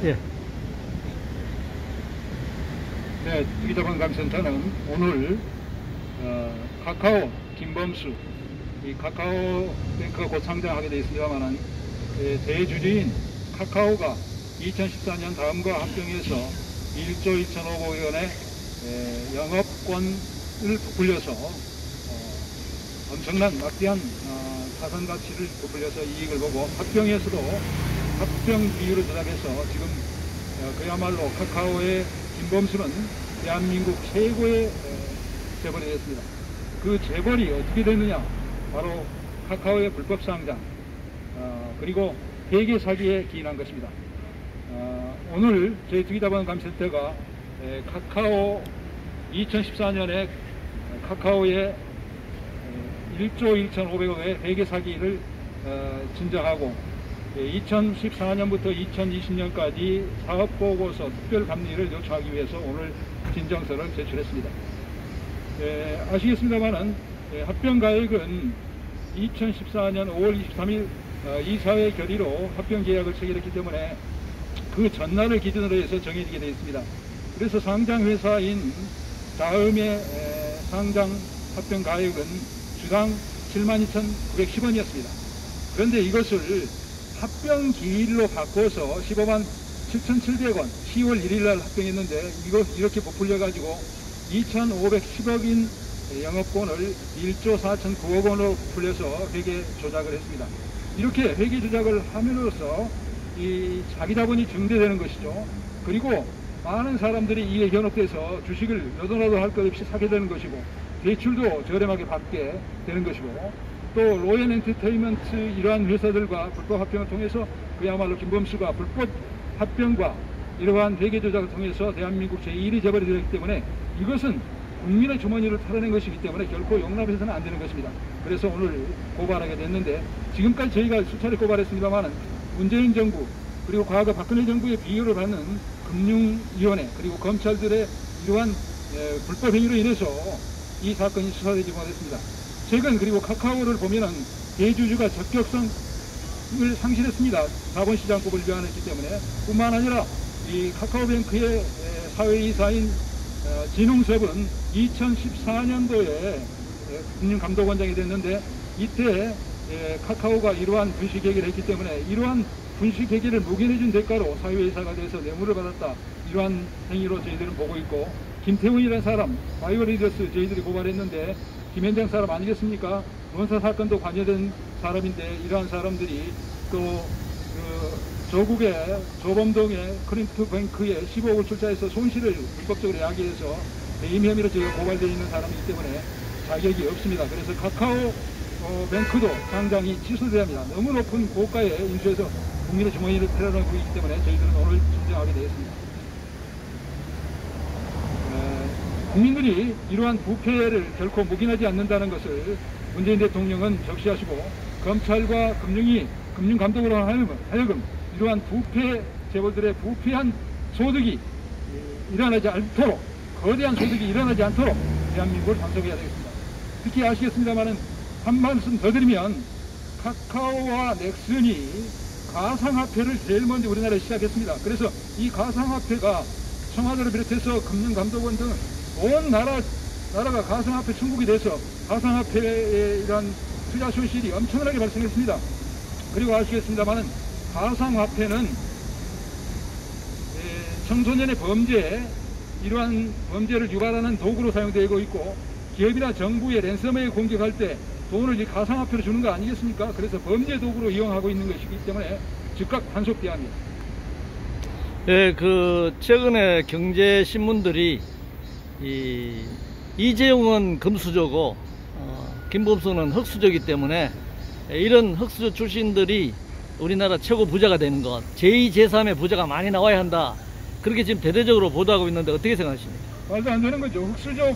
예. 네, 투기자본감센터는 오늘 카카오 김범수 이 카카오뱅크가 곧 상장하게 되어 있습니다만은 대주주인 카카오가 2014년 다음과 합병해서 1조 1,500억 원의 영업권을 부풀려서 엄청난 막대한 자산 가치를 부풀려서 이익을 보고 합병에서도 합병 비율을 조작해서 지금 그야말로 카카오의 김범수는 대한민국 최고의 재벌이 됐습니다. 그 재벌이 어떻게 됐느냐? 바로 카카오의 불법 상장 그리고 회계 사기에 기인한 것입니다. 오늘 저희 투기자본감센터가 카카오 2014년에 카카오의 1조 1,500억의 회계 사기를 진정하고 2014년부터 2020년까지 사업보고서 특별감리를 요청하기 위해서 오늘 진정서를 제출했습니다. 아시겠습니다만은 합병가액은 2014년 5월 23일 이사회 결의로 합병계약을 체결했기 때문에 그 전날을 기준으로 해서 정해지게 되어 있습니다. 그래서 상장회사인 다음의 상장 합병가액은 주당 72,910원이었습니다. 그런데 이것을 합병기일로 바꿔서 15만 7,700원 10월 1일날 합병했는데 이렇게 부풀려가지고 2,510억인 영업권을 1조 4,009억 원으로 부풀려서 회계 조작을 했습니다. 이렇게 회계 조작을 함으로써 이 자기 자본이 증대되는 것이죠. 그리고 많은 사람들이 이에 현혹돼서 주식을 너도나도 할 것 없이 사게 되는 것이고 대출도 저렴하게 받게 되는 것이고 또 로엔 엔터테인먼트 이러한 회사들과 불법 합병을 통해서 그야말로 김범수가 불법 합병과 이러한 회계 조작을 통해서 대한민국 제1위 재벌이 되었기 때문에 이것은 국민의 주머니를 털어낸 것이기 때문에 결코 용납해서는 안 되는 것입니다. 그래서 오늘 고발하게 됐는데 지금까지 저희가 수차례 고발했습니다만 문재인 정부 그리고 과거 박근혜 정부의 비호를 받는 금융위원회 그리고 검찰들의 이러한 불법 행위로 인해서 이 사건이 수사되지 못했습니다. 최근 그리고 카카오를 보면은 대주주가 적격성을 상실했습니다. 자본시장법을 위반했기 때문에 뿐만 아니라 이 카카오뱅크의 사회이사인 진홍섭은 2014년도에 금융감독원장이 됐는데 이때 카카오가 이러한 분식회계를 했기 때문에 이러한 분식회계를 묵인해준 대가로 사회이사가 돼서 뇌물을 받았다. 이러한 행위로 저희들은 보고 있고 김태훈이라는 사람 바이오리더스 저희들이 고발했는데 김현장 사람 아니겠습니까? 원사 사건도 관여된 사람인데 이러한 사람들이 또 조국의 조범동의 크린트뱅크에 15억을 출자해서 손실을 불법적으로 야기해서 배임 혐의로 저희가 고발되어 있는 사람이기 때문에 자격이 없습니다. 그래서 카카오 뱅크도 상장이 취소돼야 합니다. 너무 높은 고가에 인수해서 국민의 주머니를 테러하고 있기 때문에 저희들은 오늘 진정하게 되었습니다. 국민들이 이러한 부패를 결코 묵인하지 않는다는 것을 문재인 대통령은 적시하시고 검찰과 금융감독으로 하여금 이러한 부패 재벌들의 부패한 소득이 일어나지 않도록 거대한 소득이 일어나지 않도록 대한민국을 단속해야 되겠습니다. 특히 아시겠습니다만은 한 말씀 더 드리면 카카오와 넥슨이 가상화폐를 제일 먼저 우리나라에 시작했습니다. 그래서 이 가상화폐가 청와대를 비롯해서 금융감독원 등 온 나라가 가상화폐 천국이 돼서 가상화폐에 이러한 투자 손실이 엄청나게 발생했습니다. 그리고 아시겠습니다만은 가상화폐는 청소년의 범죄에 이러한 범죄를 유발하는 도구로 사용되고 있고 기업이나 정부의 랜섬웨어 공격할 때 돈을 이 가상화폐로 주는 거 아니겠습니까? 그래서 범죄 도구로 이용하고 있는 것이기 때문에 즉각 단속돼야 합니다. 네, 최근에 경제신문들이 이재용은 금수저고 김범수는 흑수저이기 때문에 이런 흑수저 출신들이 우리나라 최고 부자가 되는 것, 제2, 제3의 부자가 많이 나와야 한다. 그렇게 지금 대대적으로 보도하고 있는데 어떻게 생각하십니까? 말도 안 되는 거죠. 흑수저,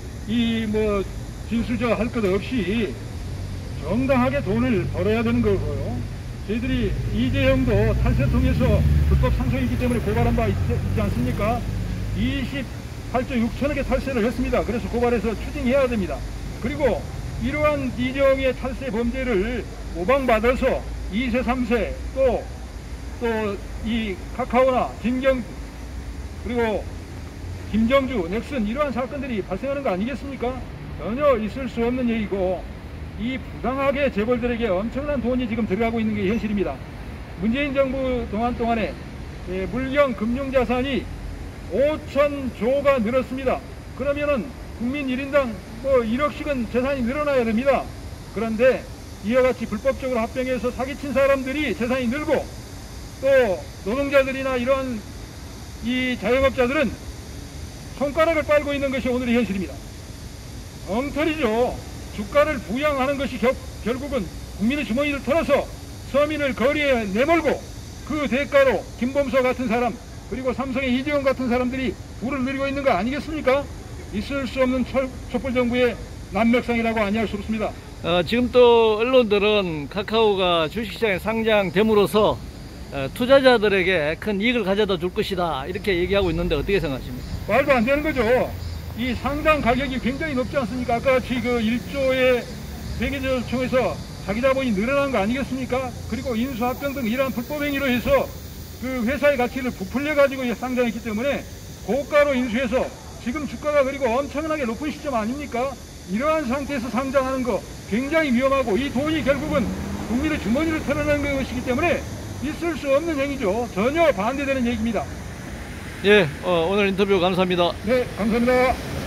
진수저 할 것 없이 정당하게 돈을 벌어야 되는 거고요. 저희들이 이재용도 탈세 통해서 불법 상속이기 때문에 고발한 바 있지 않습니까? 28조 6천억의 탈세를 했습니다. 그래서 고발해서 추징해야 됩니다. 그리고 이러한 이재용의 탈세 범죄를 모방받아서 2세, 3세 또 또 이 카카오나 진경 그리고 김정주, 넥슨 이러한 사건들이 발생하는 거 아니겠습니까? 전혀 있을 수 없는 얘기고 이 부당하게 재벌들에게 엄청난 돈이 지금 들어가고 있는 게 현실입니다. 문재인 정부 동안에 물경 금융자산이 5,000조가 늘었습니다. 그러면은 국민 1인당 뭐 1억씩은 재산이 늘어나야 됩니다. 그런데 이와 같이 불법적으로 합병해서 사기친 사람들이 재산이 늘고 또 노동자들이나 이런 이 자영업자들은 손가락을 빨고 있는 것이 오늘의 현실입니다. 엉터리죠. 주가를 부양하는 것이 결국은 국민의 주머니를 털어서 서민을 거리에 내몰고 그 대가로 김범수 같은 사람 그리고 삼성의 이재용 같은 사람들이 부를 누리고 있는 거 아니겠습니까? 있을 수 없는 촛불정부의 난맥상이라고 아니할 수 없습니다. 지금 또 언론들은 카카오가 주식시장에 상장됨으로써 투자자들에게 큰 이익을 가져다 줄 것이다 이렇게 얘기하고 있는데 어떻게 생각하십니까? 말도 안 되는 거죠. 이 상장 가격이 굉장히 높지 않습니까? 아까 같이 그 1조의 세계적총에서 자기 자본이 늘어난 거 아니겠습니까? 그리고 인수합병 등 이러한 불법 행위로 해서 그 회사의 가치를 부풀려 가지고 상장했기 때문에 고가로 인수해서 지금 주가가 그리고 엄청나게 높은 시점 아닙니까? 이러한 상태에서 상장하는 거 굉장히 위험하고 이 돈이 결국은 국민의 주머니를 털어내는 것이기 때문에 있을 수 없는 행위죠. 전혀 반대되는 얘기입니다. 예, 오늘 인터뷰 감사합니다. 네, 감사합니다.